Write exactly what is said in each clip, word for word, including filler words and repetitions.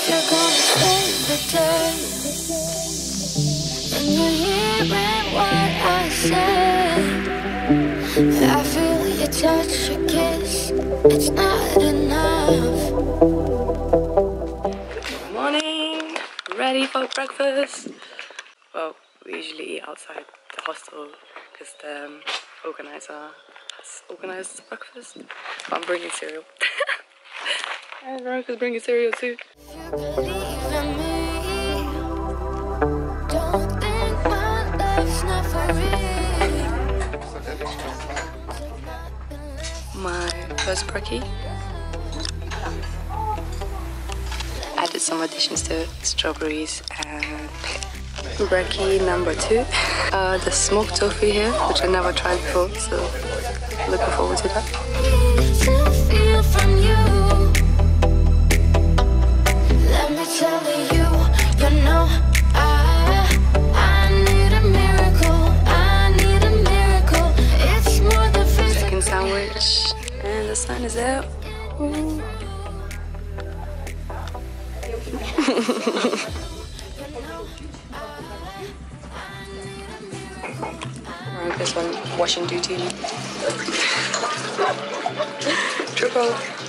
If you're gonna save the day, and you're hearing what I say, I feel your touch, your kiss, it's not enough. Good morning, ready for breakfast. Well, we usually eat outside the hostel because the um, organizer has organized breakfast. But I'm bringing cereal. And Rownica's bringing cereal too. If you believe in me, don't think my life's not for real. My first brekkie. Added some additions to it, strawberries and pear. Brekkie number two. Uh, the smoked tofu here, which I never tried before, so looking forward to that. To feel from you, let me tell you, you know I, I need a miracle, I need a miracle. It's more than physical. Chicken sandwich, and the sun is out. Ooh. Alright, this one, washing duty. Triple.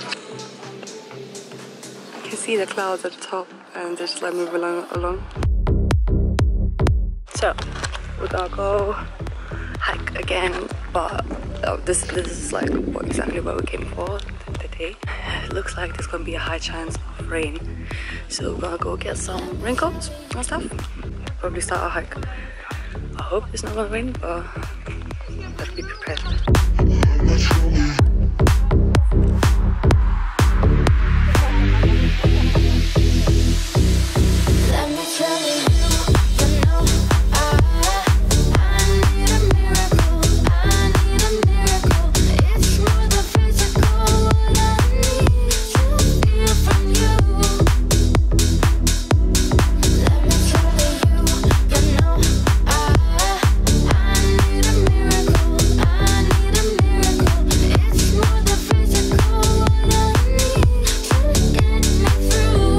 You can see the clouds at the top and they just like move along. along. So, we're gonna go hike again, but oh, this, this is like what, exactly what we came for today. It looks like there's gonna be a high chance of rain. So we're gonna go get some raincoats and stuff. Probably start our hike. I hope it's not gonna rain, but better be prepared. Let me tell you, you know I, I need a miracle, I need a miracle. It's more than physical, what I need to feel from you. Let me tell you, you know I, I need a miracle, I need a miracle. It's more than physical, what I need to get me through.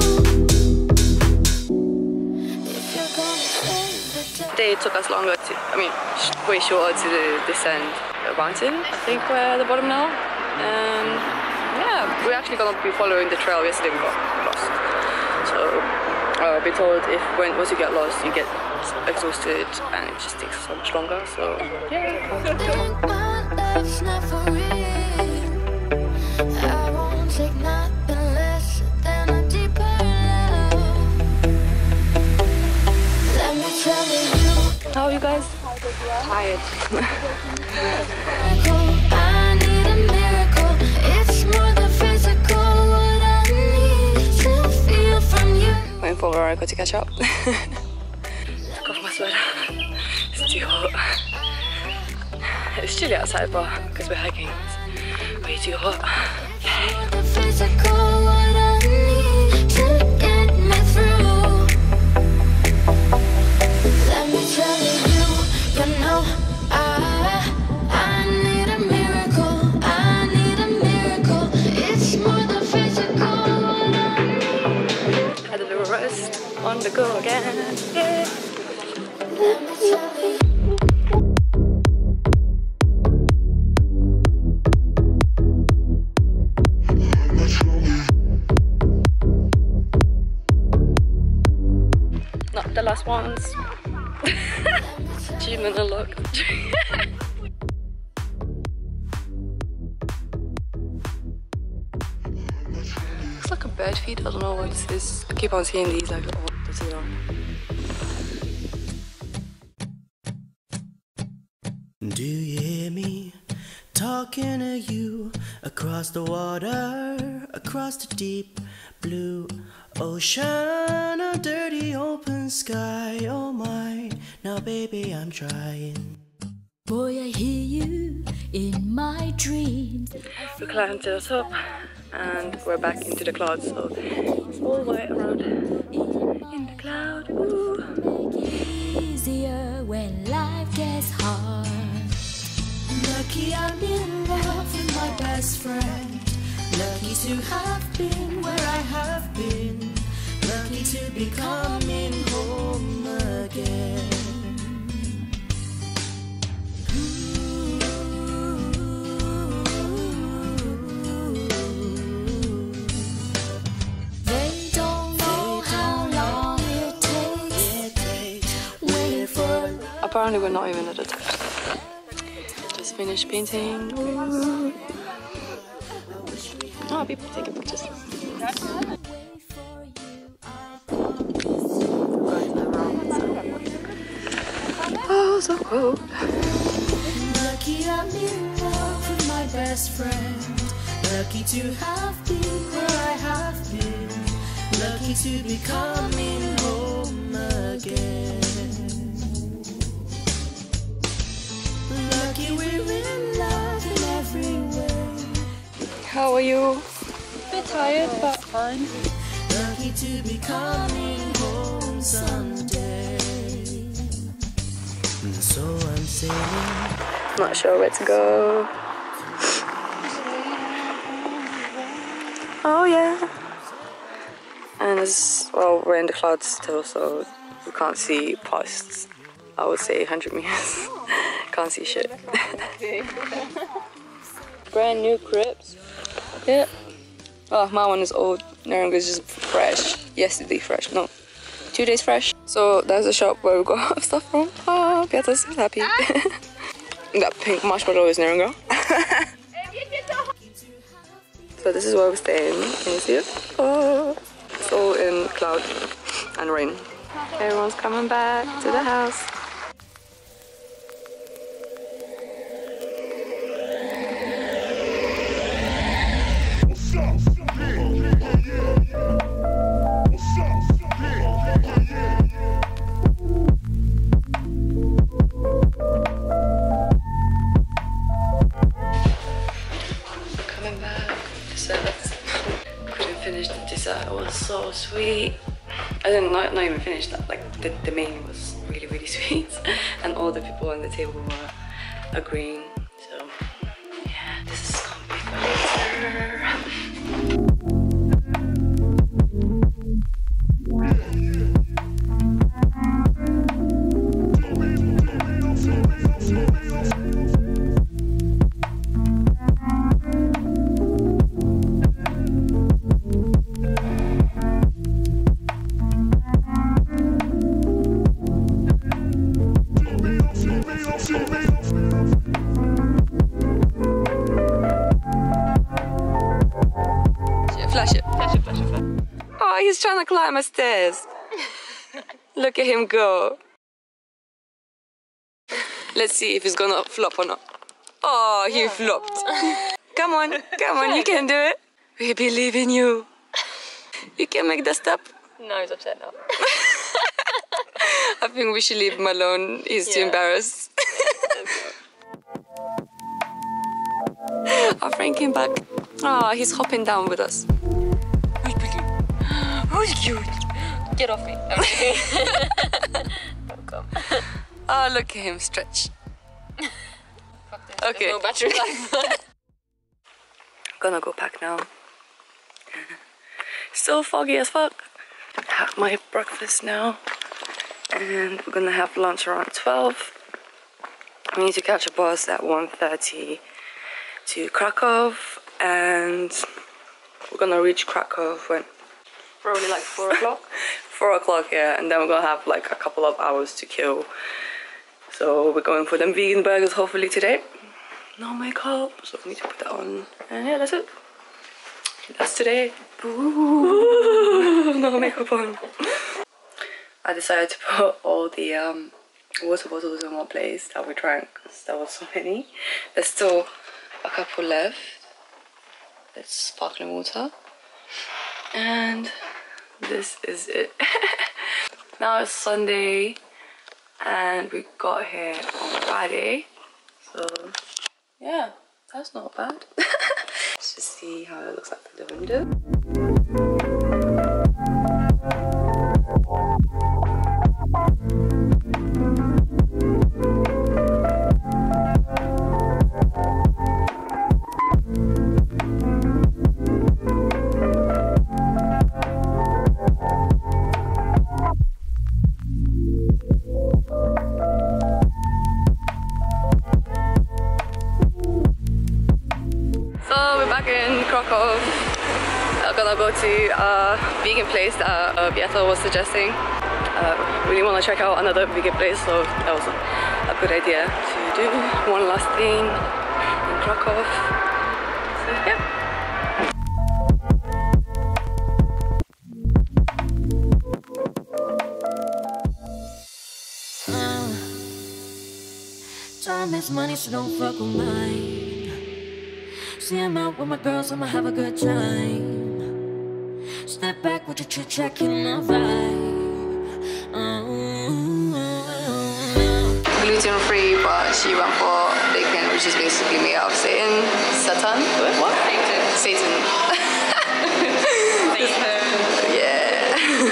If you're gonna save the day. Today it took us longer to, I mean, sh way shorter to descend the mountain. I think we're at the bottom now. And yeah, we're actually gonna be following the trail. Yesterday we got lost. So I'll be told if when once you get lost, you get exhausted and it just takes so much longer. So yeah. Think my life's not for real. I won't take nothing less than a deeper love. Let me tell you, How are you guys? Tired. miracle, I need a miracle. It's more than physical, what I need to feel from you. Waiting for Rownica to catch up. Took off my sweater. It's too hot. It's chilly outside, but because we're hiking, it's way too hot. More than physical, what I need to get me through. Let me tell you, you know I, I need a miracle, I need a miracle. It's more than physical, what I need. Had a little rest, on the go again. Yeah. Let me tell you. Not the last ones. Achievement unlocked. Looks like a bird feed. I don't know what this is. I keep on seeing these like all the time. Do you hear me talking to you across the water, across the deep blue ocean, a dirty open sky? Oh my, now baby I'm trying. Boy, I hear you in my dreams. We climbed to the top and we're back into the clouds, so it's all white around in the cloud. Ooh. Easier when life gets hard. Lucky I'm in love with my best friend. Lucky to have been where I have been. be coming home again. They don't know how long it takes. Waiting for Apparently we're not even at the top. Just finished painting. Ooh. Oh, people taking pictures. Oh, so cold. Lucky I'm in love with my best friend. Lucky to have been where I have been. Lucky to be coming home again. Lucky we're in love in every way. How are you? A bit tired, but fine. Lucky to be coming home someday. And so I'm saying, Not sure where to go. Oh yeah. And it's, well, we're in the clouds still, so we can't see past, I would say, one hundred meters. Can't see shit. Brand new crepes. Yeah. Oh, my one is old. Naranga's just fresh. Yesterday fresh. No. Two days fresh. So that's the shop where we got stuff from. Oh, Beata's happy. That pink marshmallow is Naranga. So this is where we're staying. Can you see it? Oh. It's all in cloud and rain. Everyone's coming back to the house. Coming back. Dessert. Couldn't finish the dessert. It was so sweet. I didn't not, not even finish that. Like the, the main was really really sweet, and all the people on the table were agreeing. So yeah, this is gonna be for later. Flash it. Flash it, flash it, flash it. Oh, he's trying to climb my stairs. Look at him go. Let's see if he's gonna flop or not. Oh, he flopped. Come on, come on, you can do it. We believe in you. You can make the step. No, he's upset now. I think we should leave him alone. He's too Yeah. embarrassed. Our friend came back. Oh, he's hopping down with us. Who's pretty? Who's cute? Get off me. I'm kidding. Don't come. Oh, look at him stretch. Fuck this. Okay. There's no battery life. Gonna go pack now. Still foggy as fuck. Have my breakfast now. And we're gonna have lunch around twelve. We need to catch a bus at one thirty to Krakow. And we're gonna reach Krakow when? Probably like four o'clock. Four o'clock, yeah. And then we're gonna have like a couple of hours to kill. So we're going for them vegan burgers hopefully today. No makeup, so we need to put that on. And yeah, that's it. That's today. Ooh, no makeup on. I decided to put all the um, water bottles in one place that we drank because there was so many. There's still a couple left. It's sparkling water. And this is it. Now it's Sunday and we got here on Friday. So yeah, that's not bad. Let's just see how it looks like through the window. to a vegan place that uh, Beata was suggesting. Uh, really want to check out another vegan place, so that was a, a good idea to do one last thing in Krakow. So yeah. Uh, time is money, so don't fuck with mine. See, I'm out with my girls, I'ma have a good time. Step back with your chit chat, killing my vibe. Uh, Gluten free, but she went for bacon, which is basically made out of Satan. Satan? What? Satan. Satan. Yeah.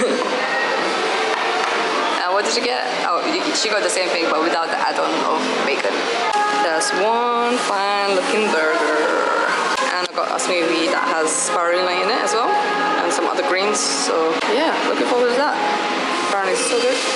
And what did you get? Oh, she got the same thing, but without the add-on of bacon. There's one fine looking burger. And I got a smoothie that has spirulina in it as well, and some other greens. So yeah, looking forward to that. Apparently it's so good.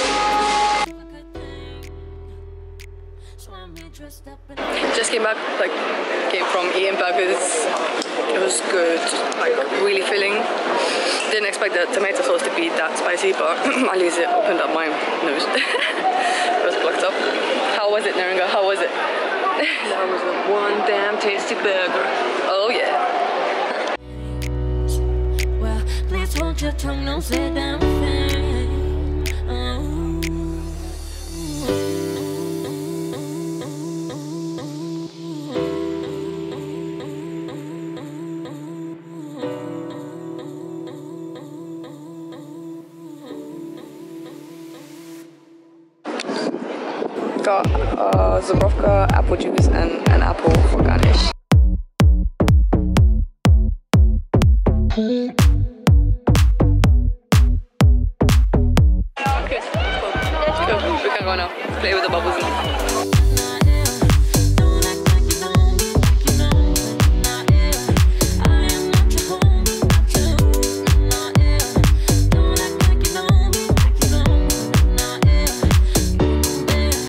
Just came back, like came from eating burgers. It was good, like really filling. Didn't expect the tomato sauce to be that spicy, but at least it opened up my nose. It was blocked up. How was it, Naringa? How was it? That was a one damn tasty burger. Oh yeah. well, please hold your tongue, don't say damn thing. Got uh, Zubrovka, apple juice, and an apple for garnish. Good. Cool. We can go now. Play with the bubbles now.